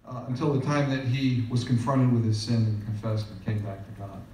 until the time that he was confronted with his sin and confessed and came back to God.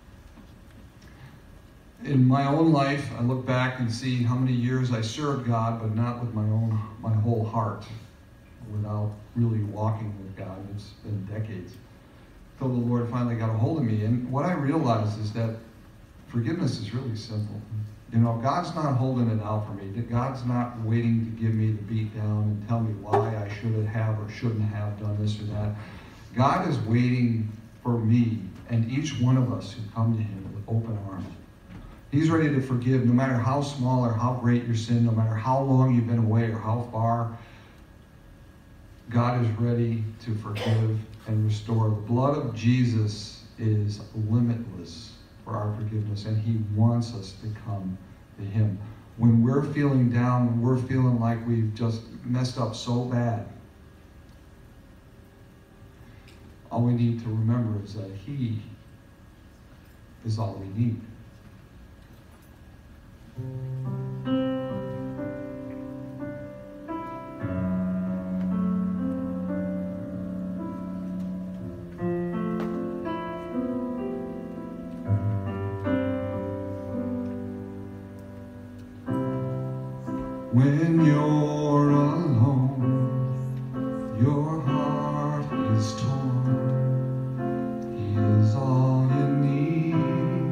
In my own life, I look back and see how many years I served God, but not with my whole heart, without really walking with God. It's been decades till the Lord finally got a hold of me. And what I realized is that forgiveness is really simple. You know, God's not holding it out for me. God's not waiting to give me the beat down and tell me why I should have or shouldn't have done this or that. God is waiting for me and each one of us who come to him with open arms. He's ready to forgive no matter how small or how great your sin, no matter how long you've been away or how far. God is ready to forgive and restore. The blood of Jesus is limitless for our forgiveness, and he wants us to come to him. When we're feeling down, when we're feeling like we've just messed up so bad, all we need to remember is that he is all we need. When you're alone, your heart is torn, he is all you need.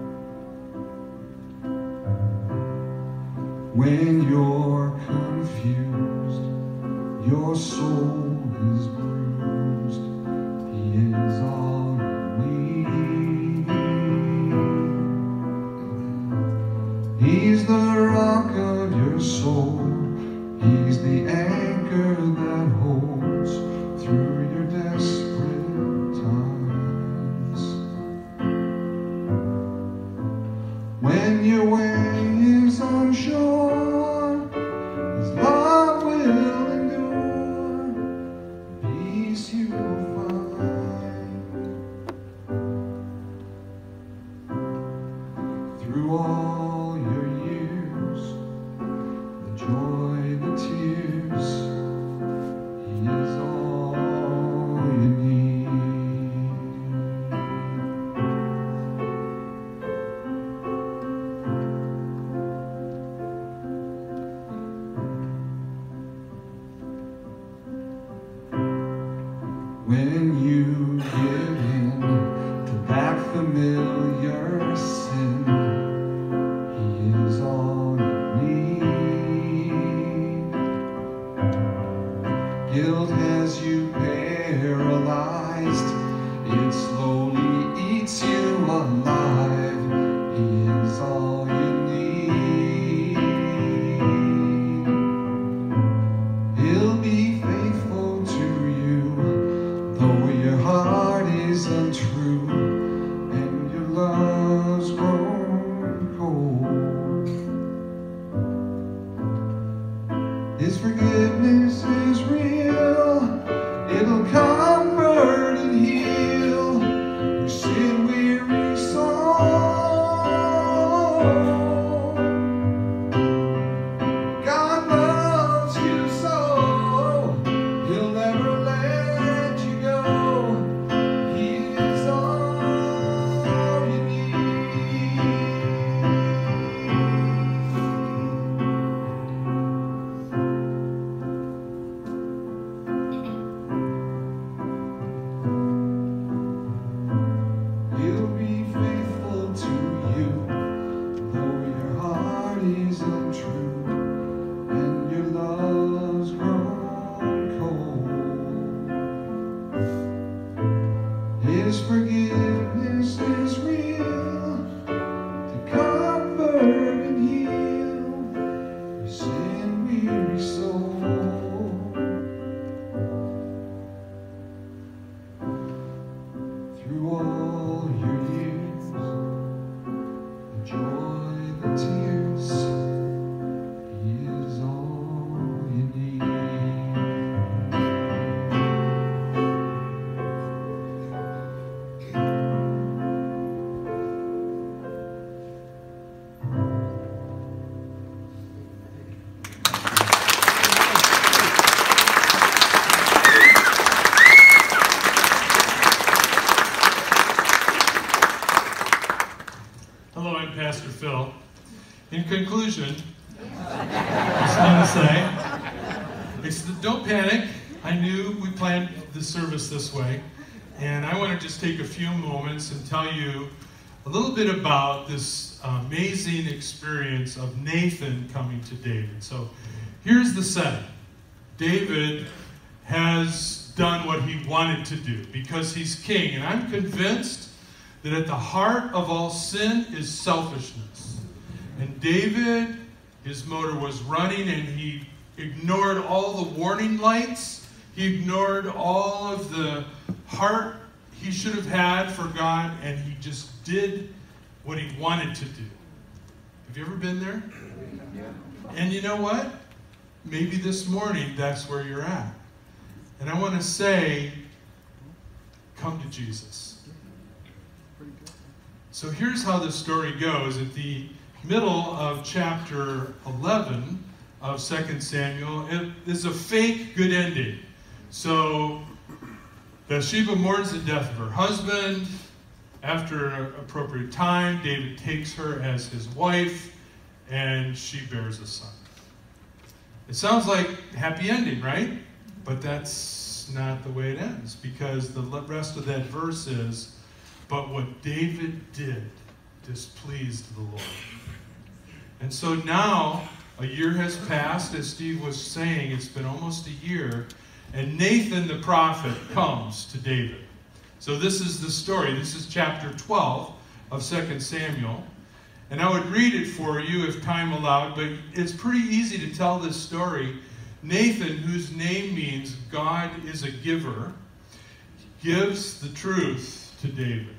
When you're confused, your soul is bruised, he is all you need. He's the rock of your soul, he's the anchor that holds through your desperate times. When your way is unsure, his love will endure, peace you will find. Through all your years, joy, the tears, he is all you need. When you give in to that familiar sin, he is all you need. Guilt has you paralyzed, it slowly eats you alive. He is all you need. He'll be faithful to you, though your heart is untrue and your love's grown cold. His forgiveness is real, it'll comfort and heal your sin-weary soul. God loves you so, he'll never let you go. He is all you need. In conclusion, I just want to say, don't panic. I knew we planned the service this way, and I want to just take a few moments and tell you a little bit about this amazing experience of Nathan coming to David. So here's the setting. David has done what he wanted to do because he's king, and I'm convinced that at the heart of all sin is selfishness. And David, his motor was running, and he ignored all the warning lights. He ignored all of the heart he should have had for God, and he just did what he wanted to do. Have you ever been there? And you know what? Maybe this morning that's where you're at. And I want to say, come to Jesus. So here's how the story goes. At the middle of chapter 11 of 2 Samuel, it is a fake good ending. So Bathsheba mourns the death of her husband. After an appropriate time, David takes her as his wife, and she bears a son. It sounds like a happy ending, right? But that's not the way it ends, because the rest of that verse is, but what David did displeased the Lord. And so now, a year has passed, as Steve was saying, it's been almost a year, and Nathan the prophet comes to David. So this is the story. This is chapter 12 of 2 Samuel. And I would read it for you if time allowed, but it's pretty easy to tell this story. Nathan, whose name means God is a giver, gives the truth to David.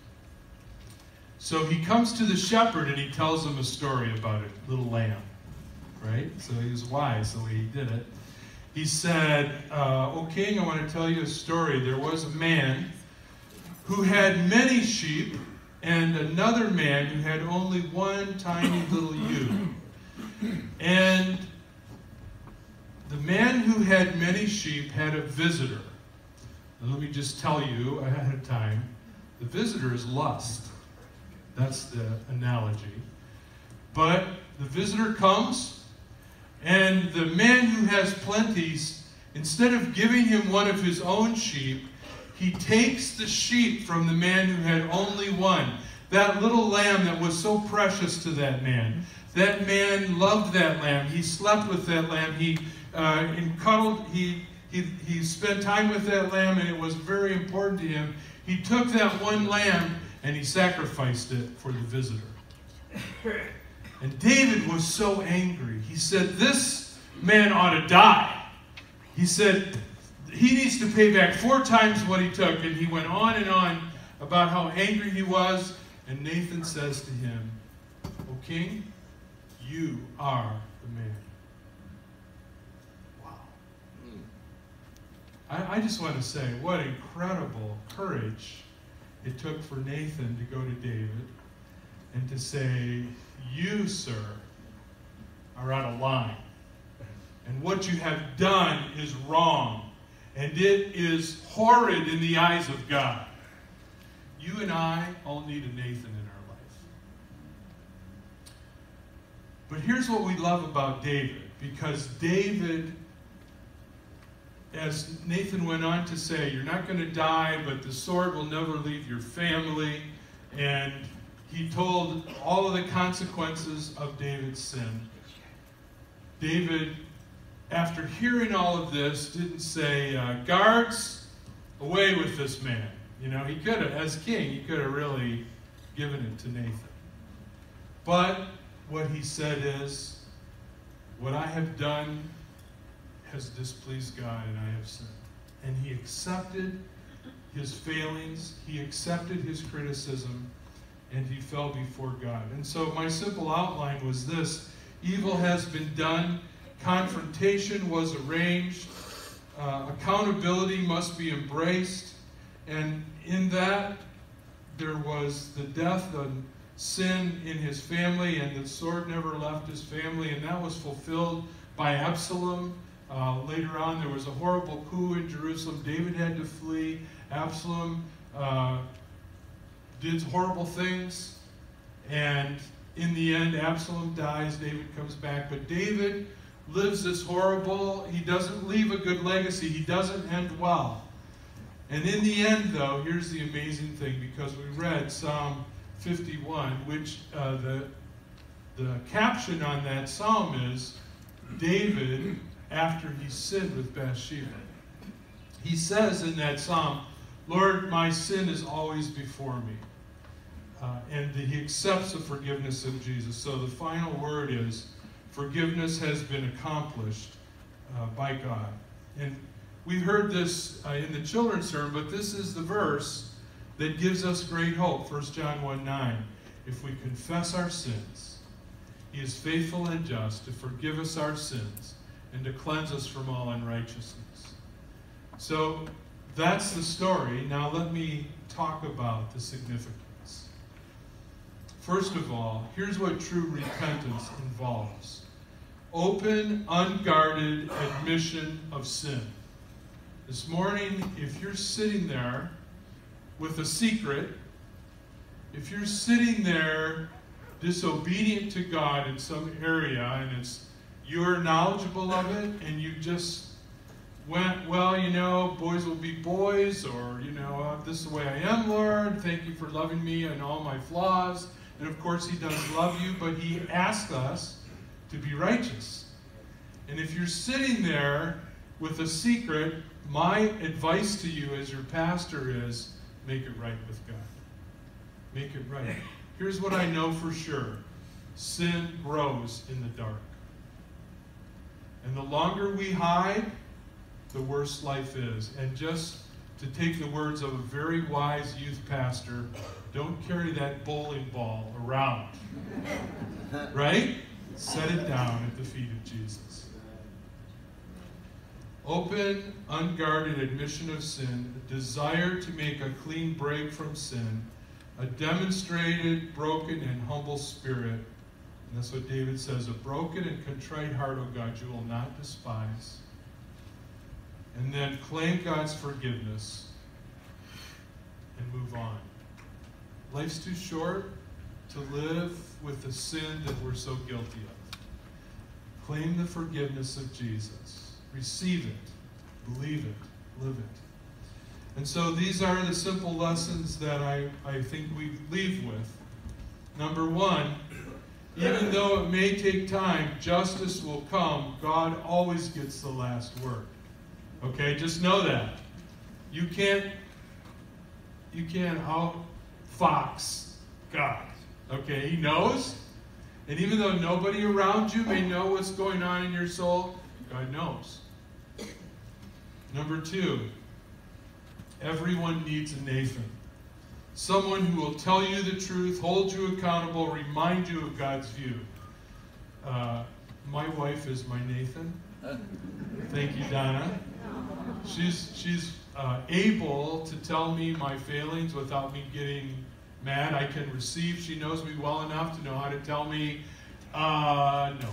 So he comes to the shepherd and he tells him a story about a little lamb, right? So he was wise the way he did it. He said, O king, I want to tell you a story. There was a man who had many sheep, and another man who had only one tiny little ewe. And the man who had many sheep had a visitor. And let me just tell you ahead of time, the visitor is lust. That's the analogy. But the visitor comes, and the man who has plenty, instead of giving him one of his own sheep, he takes the sheep from the man who had only one. That little lamb that was so precious to that man. That man loved that lamb. He slept with that lamb. He cuddled. He spent time with that lamb, and it was very important to him. He took that one lamb and he sacrificed it for the visitor. And David was so angry. He said, this man ought to die. He said, he needs to pay back 4 times what he took. And he went on and on about how angry he was. And Nathan says to him, O king, you are the man. Wow. I just want to say, what incredible courage it took for Nathan to go to David and to say, you, sir, are out of line. And what you have done is wrong. And it is horrid in the eyes of God. You and I all need a Nathan in our life. But here's what we love about David. Because David, as Nathan went on to say, you're not going to die, but the sword will never leave your family. And he told all of the consequences of David's sin. David, after hearing all of this, didn't say, guards, away with this man. You know, he could have, as king, he could have really given it to Nathan. But what he said is, what I have done has displeased God, and I have sinned. And he accepted his failings, he accepted his criticism, and he fell before God. And so my simple outline was this: evil has been done, confrontation was arranged, accountability must be embraced, and in that there was the death and sin in his family, and the sword never left his family, and that was fulfilled by Absalom. Later on, there was a horrible coup in Jerusalem. David had to flee. Absalom did horrible things, and In the end, Absalom dies, David comes back, but David lives this horrible, he doesn't leave a good legacy, he doesn't end well. And in the end, though, here's the amazing thing, because we read Psalm 51, which the caption on that psalm is David after he sinned with Bathsheba. He says in that psalm, Lord, my sin is always before me. And he accepts the forgiveness of Jesus. So the final word is, forgiveness has been accomplished by God. And we heard this in the children's sermon, but this is the verse that gives us great hope. 1 John 1:9. If we confess our sins, he is faithful and just to forgive us our sins and to cleanse us from all unrighteousness. So that's the story. Now let me talk about the significance. First of all, here's what true repentance involves. Open, unguarded admission of sin. This morning, if you're sitting there with a secret, if you're sitting there disobedient to God in some area, and you're knowledgeable of it, and you just went, well, you know, boys will be boys, or, you know, this is the way I am, Lord. Thank you for loving me and all my flaws. And of course, he does love you, but he asks us to be righteous. And if you're sitting there with a secret, my advice to you as your pastor is, make it right with God. Make it right. Here's what I know for sure. Sin grows in the dark. And the longer we hide, the worse life is. And just to take the words of a very wise youth pastor, don't carry that bowling ball around. Right? Set it down at the feet of Jesus. Open, unguarded admission of sin, a desire to make a clean break from sin, a demonstrated, broken, and humble spirit. And that's what David says, a broken and contrite heart, O God, you will not despise. And then claim God's forgiveness and move on. Life's too short to live with the sin that we're so guilty of. Claim the forgiveness of Jesus. Receive it. Believe it. Live it. And so these are the simple lessons that I think we leave with. Number one, even though it may take time, justice will come. God always gets the last word. Okay, just know that. You can't outfox God. Okay, he knows. And even though nobody around you may know what's going on in your soul, God knows. Number two, everyone needs a Nathan. Someone who will tell you the truth, hold you accountable, remind you of God's view. My wife is my Nathan. Thank you, Donna. She's able to tell me my failings without me getting mad. I can receive. She knows me well enough to know how to tell me, no.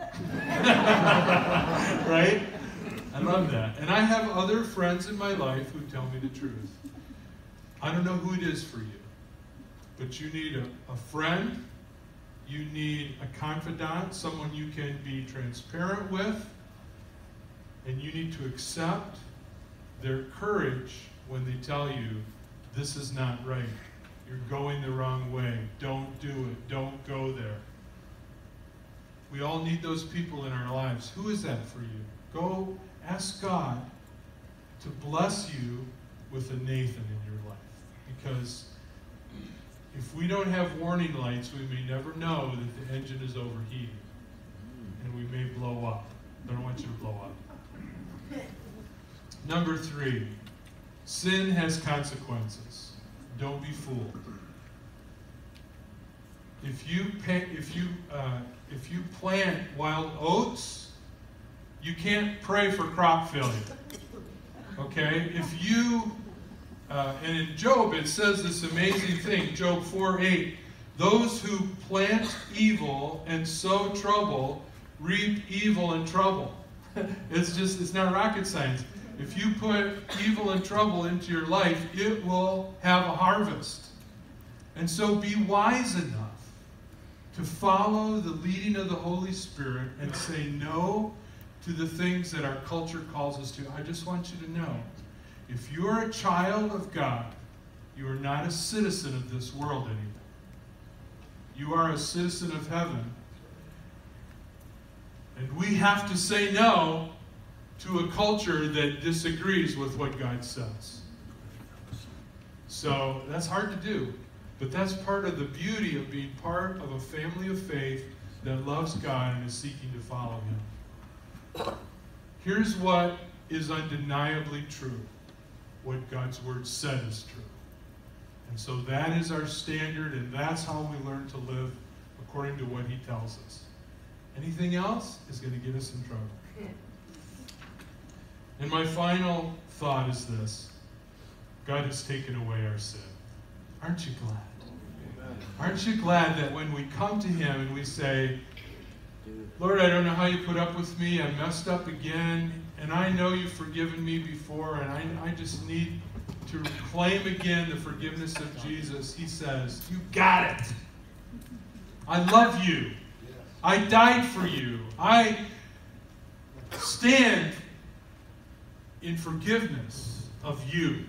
Right? I love that. And I have other friends in my life who tell me the truth. I don't know who it is for you, but you need a friend. You need a confidant, someone you can be transparent with, and you need to accept their courage when they tell you, this is not right. You're going the wrong way. Don't do it. Don't go there. We all need those people in our lives. Who is that for you? Go ask God to bless you with a Nathan in your life. Because if we don't have warning lights, we may never know that the engine is overheating. And we may blow up. I don't want you to blow up. Number three, sin has consequences. Don't be fooled. If you plant wild oats, you can't pray for crop failure. Okay? If you and in Job it says this amazing thing, Job 4:8, those who plant evil and sow trouble reap evil and trouble. It's not rocket science. If you put evil and trouble into your life, it will have a harvest. And so be wise enough to follow the leading of the Holy Spirit and say no to the things that our culture calls us to. I just want you to know, if you are a child of God, you are not a citizen of this world anymore. You are a citizen of heaven. And we have to say no to a culture that disagrees with what God says. So that's hard to do. But that's part of the beauty of being part of a family of faith that loves God and is seeking to follow Him. Here's what is undeniably true. What God's Word said is true. And so that is our standard, and that's how we learn to live according to what He tells us. Anything else is going to get us in trouble. And my final thought is this. God has taken away our sin. Aren't you glad? Amen. Aren't you glad that when we come to Him and we say, Lord, I don't know how you put up with me. I messed up again, and I know you've forgiven me before, and I just need to claim again the forgiveness of Jesus. He says, you got it. I love you. I died for you. I stand in forgiveness of you.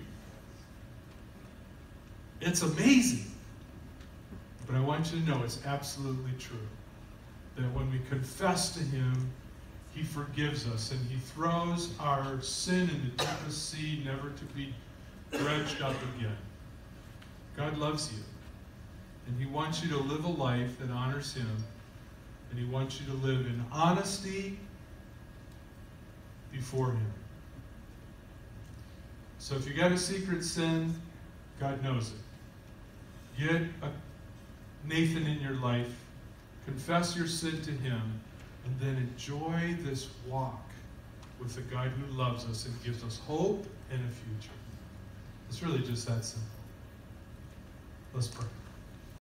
It's amazing. But I want you to know it's absolutely true. That when we confess to Him, He forgives us, and He throws our sin in the deepest sea, never to be dredged up again. God loves you. And He wants you to live a life that honors Him. And He wants you to live in honesty before Him. So if you got a secret sin, God knows it. Get a Nathan in your life, confess your sin to Him, and then enjoy this walk with the God who loves us and gives us hope and a future. It's really just that simple. Let's pray.